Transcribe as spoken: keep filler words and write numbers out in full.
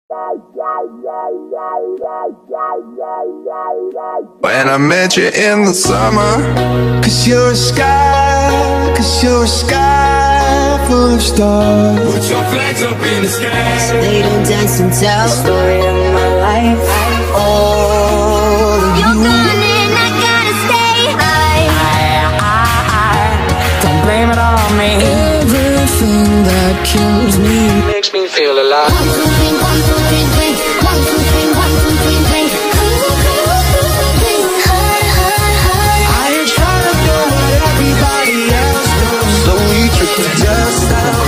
When I met you in the summer, Cause you're a sky, cause you're a sky full of stars. Put your flags up in the sky. So they don't dance and tell the story of my life. Oh, you're gone and I gotta stay high. Don't blame it on me. Everything that kills me Makes me feel alive. One, two, three, one, two, three, three. One, two, three, one, two, three, three. High, high, high. I ain't trying to do what everybody else does, so we can just stop.